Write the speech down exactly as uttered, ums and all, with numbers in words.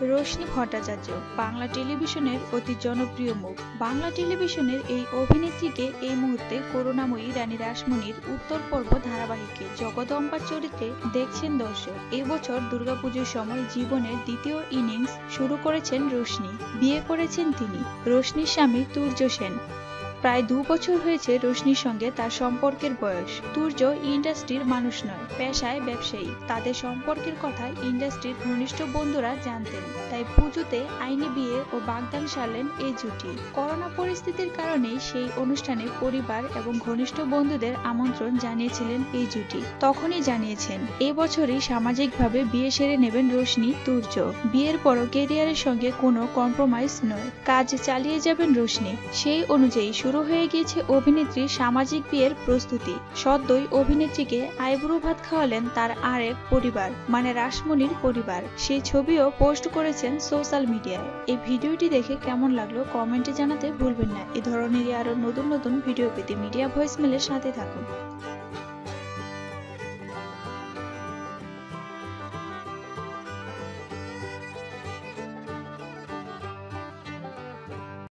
রোশনি ভট্টাচার্য বাংলা টেলিভিশনের অতি জনপ্রিয় মুখ। বাংলা টেলিভিশনের এই অভিনেত্রীকে এই মুহূর্তে করুণাময়ী রানী রাসমণির উত্তর পর্ব ধারাবাহিকে জগদম্বার চরিত্রে দেখছেন দর্শক। এবছর দুর্গাপুজোর সময় জীবনের দ্বিতীয় ইনিংস শুরু করেছেন রোশনি। বিয়ে করেছেন তিনি। রোশনির স্বামী তুর্য সেন। প্রায় দু বছর হয়েছে রোশনির সঙ্গে তার সম্পর্কের বয়স। তুর্য ইন্ডাস্ট্রির মানুষ নয়, পেশায় ব্যবসায়ী। তাদের সম্পর্কের কথা ইন্ডাস্ট্রির ঘনিষ্ঠ বন্ধুরা জানতেন, তাই পুজোতে আইনি বিয়ে ও বাগদান সারলেন এই জুটি। করোনা পরিস্থিতির কারণেই সেই অনুষ্ঠানে পরিবার এবং ঘনিষ্ঠ বন্ধুদের আমন্ত্রণ জানিয়েছিলেন এই জুটি। তখনই জানিয়েছেন এবছরই সামাজিকভাবে বিয়ে সেরে নেবেন রোশনি তুর্য। বিয়ের পরও ক্যারিয়ারের সঙ্গে কোনো কম্প্রোমাইজ নয়, কাজ চালিয়ে যাবেন রোশনি। সেই অনুযায়ী শুরু হয়ে গিয়েছে অভিনেত্রীর সামাজিক বিয়ের প্রস্তুতি। সদ্যই অভিনেত্রীকে আইব্রু ভাত খাওয়ালেন তার আরেক পরিবার, মানে রাসমণির পরিবার। সেই ছবিও পোস্ট করেছেন সোশ্যাল মিডিয়ায়। এই ভিডিওটি দেখে কেমন লাগলো কমেন্টে জানাতে ভুলবেন না। এ ধরনেরই আরো নতুন নতুন ভিডিও পেতে মিডিয়া ভয়েসমেলের সাথে থাকুন।